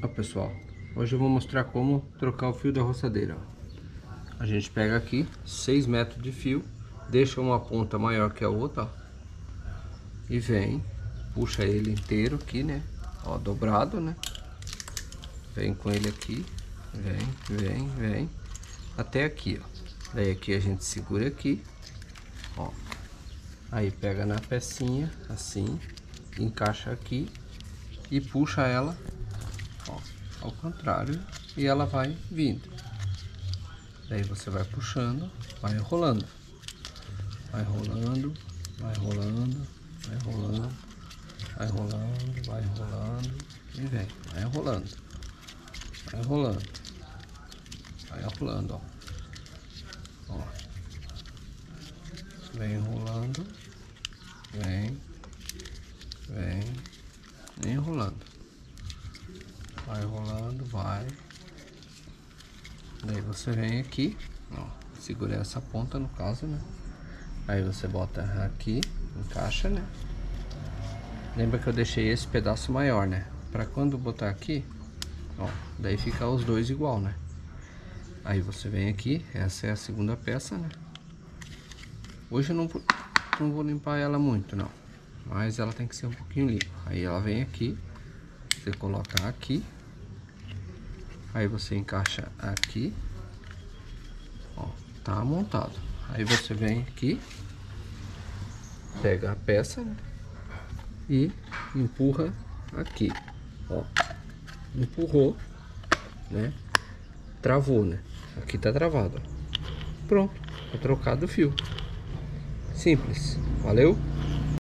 Ó, pessoal, hoje eu vou mostrar como trocar o fio da roçadeira. A gente pega aqui 6 metros de fio, deixa uma ponta maior que a outra, ó, e vem, puxa ele inteiro aqui, né? Ó, dobrado, né? Vem com ele aqui, vem até aqui, ó. Daí aqui a gente segura aqui, ó. Aí pega na pecinha assim, encaixa aqui e puxa ela, ó, ao contrário, e ela vai vindo. Daí você vai puxando, vai rolando, vai rolando, vai rolando, vai rolando, vai rolando, vai rolando e vem, vai rolando, vai rolando, vai rolando, ó. Vem rolando, vem enrolando, vai rolando, vai. Daí você vem aqui, ó, segura essa ponta no caso, né? Aí você bota aqui, encaixa, né? Lembra que eu deixei esse pedaço maior, né? Pra quando botar aqui, ó, daí fica os dois igual, né? Aí você vem aqui, essa é a segunda peça, né? Hoje eu não vou limpar ela muito, não. Mas ela tem que ser um pouquinho limpa. Aí ela vem aqui, você coloca aqui. Aí você encaixa aqui. Ó, tá montado. Aí você vem aqui, pega a peça, né, e empurra aqui. Ó, empurrou, né? Travou, né? Aqui tá travado, ó. Pronto, tá trocado o fio. Simples. Valeu?